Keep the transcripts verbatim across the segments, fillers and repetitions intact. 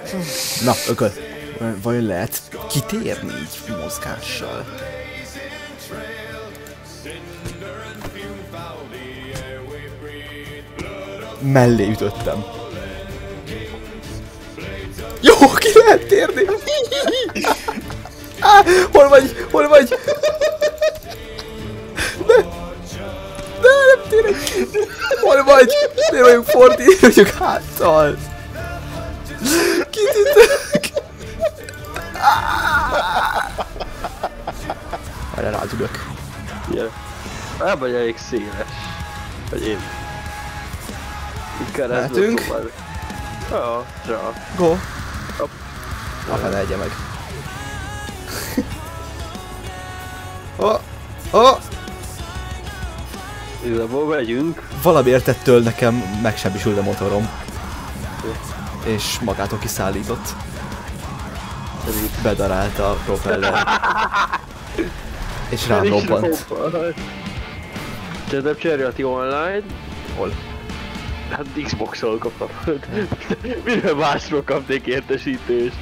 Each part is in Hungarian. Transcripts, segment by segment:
Na, ököl. Vajon lehet kitérni így mozgással? Mellé ütöttem. Jó, ki lehet térni! Ah, hol vagy? Hol vagy? Ne! Ne, nem térek! Hol vagy? Mi vagyunk fordítani, vagyunk háttal! Kitütök! Erre rádülök. Ilyen. Nem vagy elég széles. Vagy én. Mehetünk? Ja, ja. Go! A fene egye meg. Oh! Oh! Igazából megyünk. Valamiért ettől nekem megsebisült a motorom. És magától kiszállított. Bedarált a propeller. És rám robbant. Te nem cserélti online? Hol? Hát Xbox-ol kaptam. Miről másról kapnék értesítést?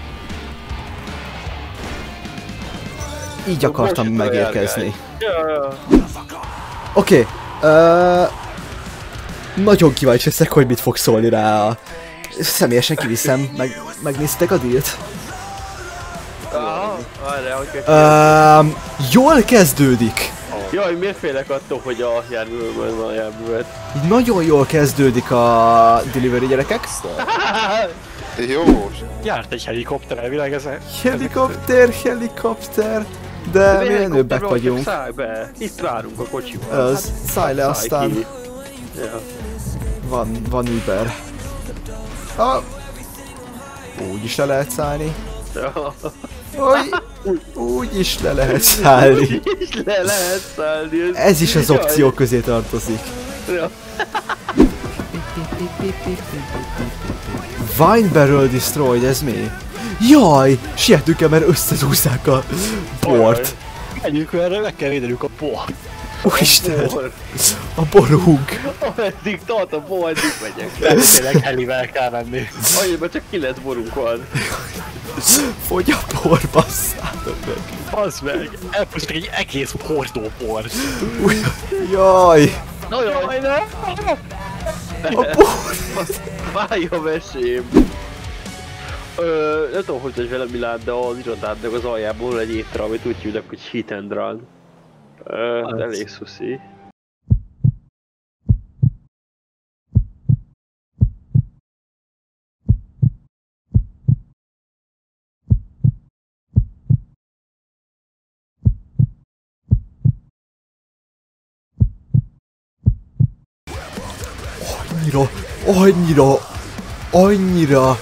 Így akartam megérkezni. Ja, ja. Oké. Okay. Uh, nagyon kíváncsi leszek, hogy mit fog szólni rá. Személyesen kiviszem. Meg, megnéztek a dílt? Aha, várjál, hogy Uh, jól kezdődik. Jaj, miért félek attól, hogy a járművőben van a járművet? Nagyon jól kezdődik a delivery, gyerekek. Jó. Járt egy helikopter elvileg ez. Helikopter, helikopter. De mi menőbbek vagyunk. Szállj be, itt várunk a kocsival. Az, szállj le aztán. Ja. Van, van Uber. Ah. Úgy is le lehet szállni. Ja. Úgy, úgy is le lehet szállni. Úgy is le lehet szállni. Ez, Ez is az opciók közé tartozik. Ja. Wine Barrel Destroyed, ez mi? Jaj! Sietünk el, mert összezúzzák a bort. Menjünk vele, meg kell védenünk a bort. Úristen! A borunk! Ameddig tart a bor, addig megyek. Tényleg helivel kell menni. Annyiban csak kilenc borunk van. Fogy a bor, basszátok meg! Bazd meg! Elpusztuk egy egész hordó bort. Jaj! Na jaj, ne! A bor! Válj a mesém! Ö, nem tudom, hogy vagy velem Milán, de az irodádnak az aljából egy étre, amit úgy hívnak, hogy hit and run. Ö, elég szuszi. Annyira, annyira, annyira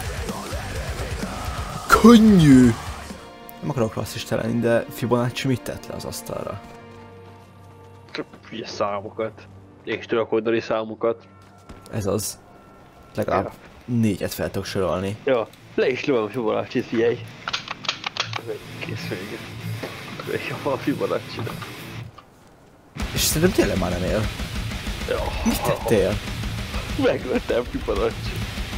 könnyű! Nem akarok rasszista lenni, de Fibonacci mit tett le az asztalra? Hülye számokat. És tudok oldani számokat. Ez az. Legalább négyet fel tudok sorolni. Ja, le is lövöm a Fibonacci-t, figyelj! Kész vége. Jó, a Fibonacci-t. És szerintem tényleg már nem él. Ja. Mit tettél? Megvettem Fibonacci.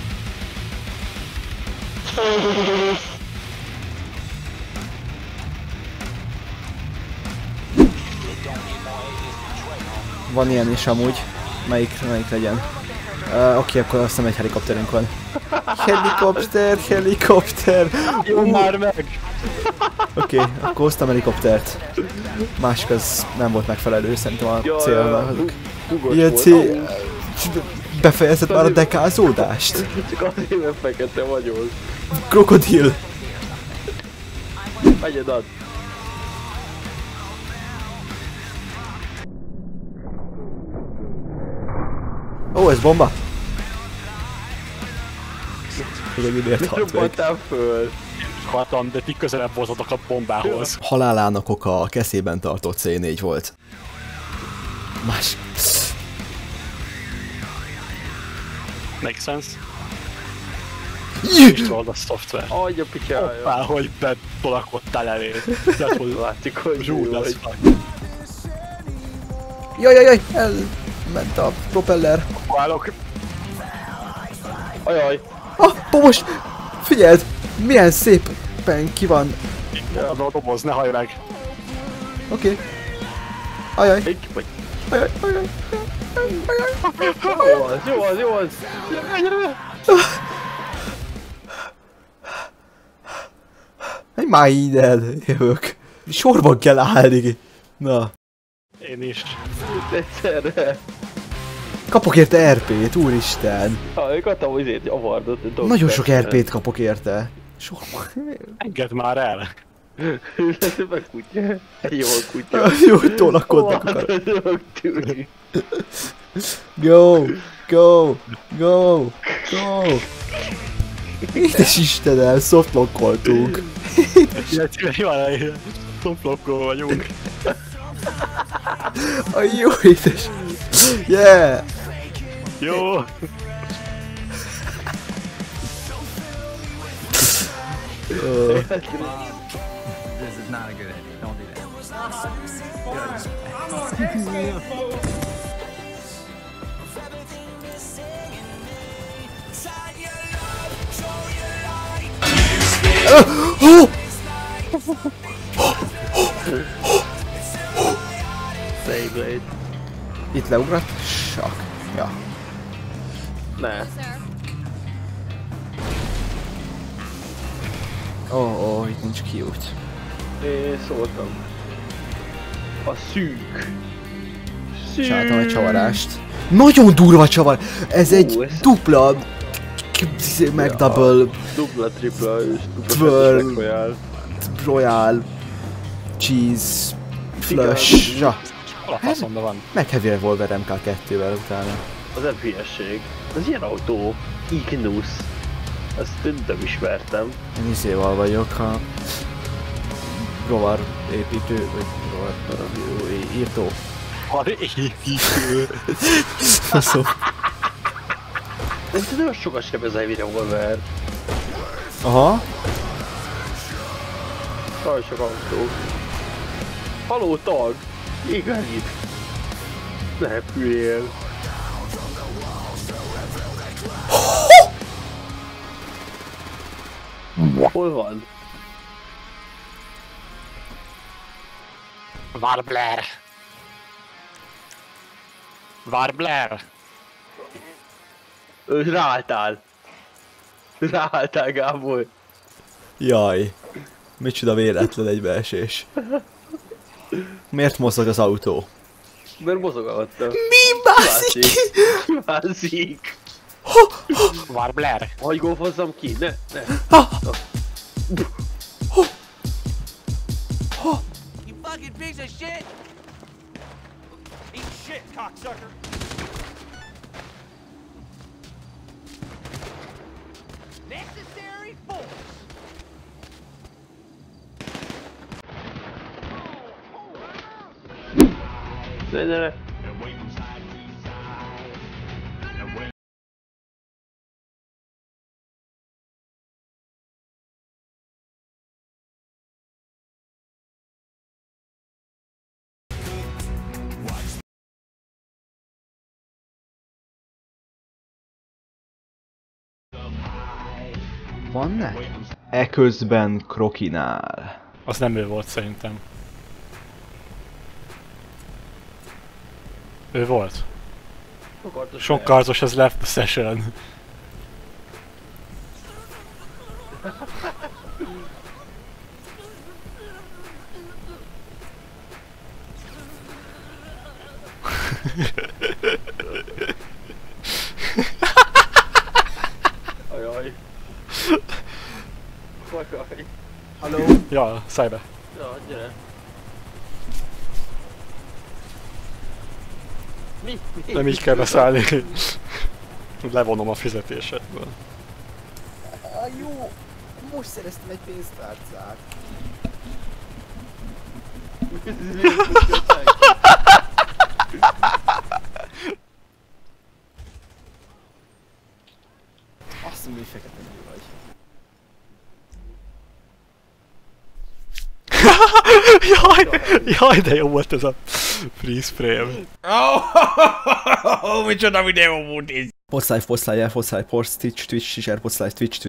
Van ilyen is amúgy. Melyik, melyik legyen? Uh, Oké, okay, akkor azt hiszem egy helikopterünk van. Helikopter, helikopter! Jó már meg! Oké, okay, akkor hoztam helikoptert. Másik az nem volt megfelelő, szerintem a célnak. Ilyen cél... Befejezed már a dekázódást? Csak azért, mert fekete vagyok. Krokodil! Megyed ad! Ó, ez bomba! Tudod, miért Mit halt meg? robbantál föl? Haltam, de ti közelebb voltatok a bombához. Halálának oka a keszében tartott cé négy volt. Más... Make sense? Jű! Installed a szoftver. Adja picsája! Hoppá, hogy betolakodtál elé. Látszik, hogy Zsúd jó az vagy. fuck. Jaj, jaj, jaj! Elment a propeller. Állok. Ajaj! Ah, pomos! Figyeld! Milyen szépen ki van. Az a doboz, ne hallj meg. Oké. Okay. Ajaj. Egy vagy. Ajaj, ajaj. Jó az, jó az, jó az. Egy már ide jövök. Sorban kell állni. Na. Én is. Egyszerre. Kapok érte er pét, úristen. Ha, ők adtam azért avardot. Nagyon sok er pét kapok érte. Sorban. Engedd már el. Ez meg kutya. Egy jó kutya. Jó, hogy tolakodnak akar. Go! Go! Go! Go! Édes Istenem, softlockoltunk. Ilyen van elég. Softlockol vagyunk. A jó édes. Yeah! Jó. Uh. This is not a good idea. Don't do Oh! Beyblade. Itt leugrott? Sak. Ja. Ne. Ó, oh, ó, oh, itt nincs kiút. Én szóltam. A szűk. Szűk. Csináltam egy csavarást. Nagyon durva csavar! Ez egy Ó, ez... dupla... McDouble... Dupla, tripla és dupla Twirl. royal. Royal... Cheese... Flush... Ja. Hol a faszomban van? Meg Heavy Revolver em ká kettővel utána. Az nem hülyesség. Ez ilyen autó. Ignus. Ezt nem ismertem. Én izéval vagyok, ha... Rovar építő, vagy rovar... írtó. Har építő. Faszom. Ez nagyon sokat sem ez a Heavy Revolver. Aha. Nagyon sok autó. Haló tag! Igen itt. Ne repüljél. Hol van? Warbler. Warbler. Ő ráálltál. Ráálltál, Gábor. Jaj. Micsoda véletlen egybeesés. Miért mozog az autó? Mert mozogattam. Mi bászik? Bászik. Warbler. Hagyj golfozzam ki, ne, ne. You fucking piece of shit! Eat shit, cocksucker! Necessary force! Ne, ne, ne. Van-e? Eközben Krokinál. Az nem ő volt szerintem. Ő volt. Sok karzos has left the session. Ajaj. Ajaj. Halló? Ja, szállj be. Ja, gyere. Mi? Mi? Nem így kell beszállni. Levonom a fizetésedből. Ah, jó, most szereztem egy pénztárcát. Azt mondom, hogy fekete nő vagy. Jaj, jaj, de jó volt ez a freeze frame. Oh, micsoda videó volt ez! Poszláj, poszláj, poszláj, posz, Twitch, Twitch, share, poszláj, Twitch,